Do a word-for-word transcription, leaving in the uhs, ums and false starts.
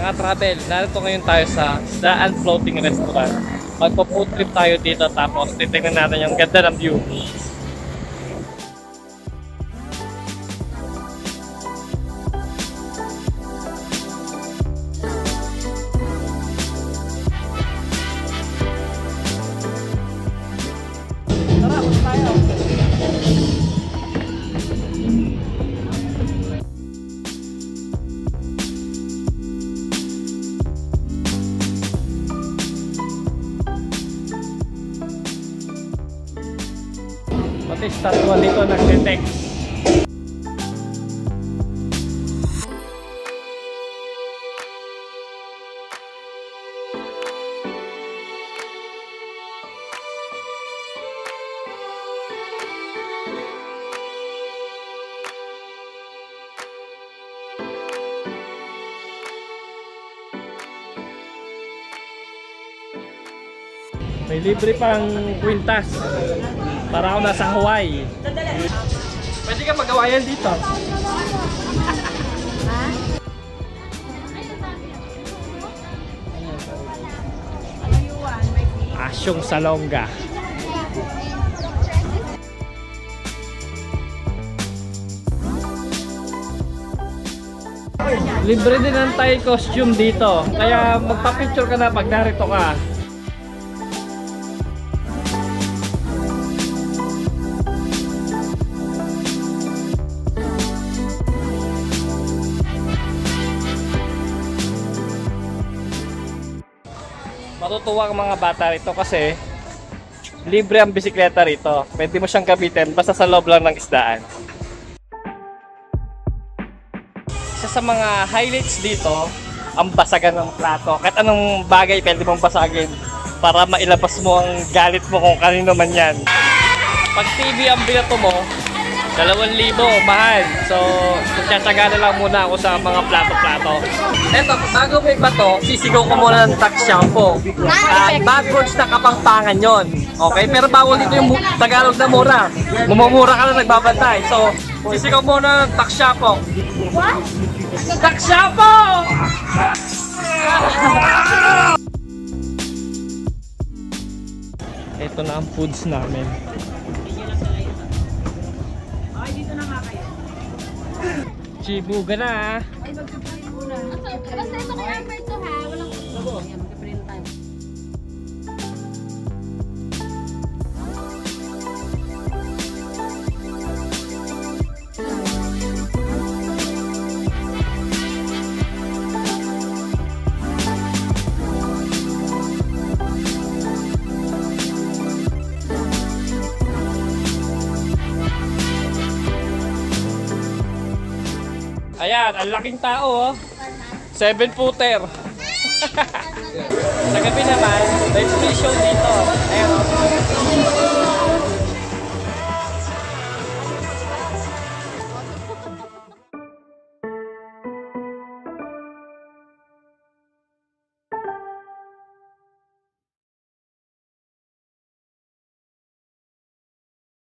ka-travel, narito ngayon tayo sa Isdaan Floating Restaurant. Magpo-food trip tayo dito tapos titignan natin yung ganda ng view. Tara, punta tayo! Pati statuan dito nag-detect. May libre pang kwintas. Para ako nasa Hawaii. Pwede ka mag-Hawaiian dito. Asyong Salonga. Libre din ang Thai costume dito. Kaya magpa-picture ka na pag narito ka. Matutuwa ang mga bata rito kasi libre ang bisikleta rito. Pwede mo siyang gamitin basta sa loob lang ng isdaan. Isa sa mga highlights dito, ang basagan ng plato. Kahit anong bagay pwede mong basagin para mailabas mo ang galit mo kung kanino man yan. Pag T V ang binato mo, dalawang libo, mahal. So, magtsatsaga na lang muna ako sa mga plato-plato. Eto, bago may bato, sisigaw ko muna ng tax shampoo. Uh, bad words na kapangpangan yon. Okay? Pero bawal dito yung Tagalog na mura. Mumumura ka na nagbabantay. So, sisigaw muna ng tax shampoo. What? Tax shampoo! Ito na ang foods namin. Chibuga na ah. Ay, mag-print muna. Basta ito kay Albert to ha. Walang labo. Yan, mag-print tayo. Ayan, ang laking tao oh. Seven footer. Sa gabi naman, may free show dito. Ayan oh.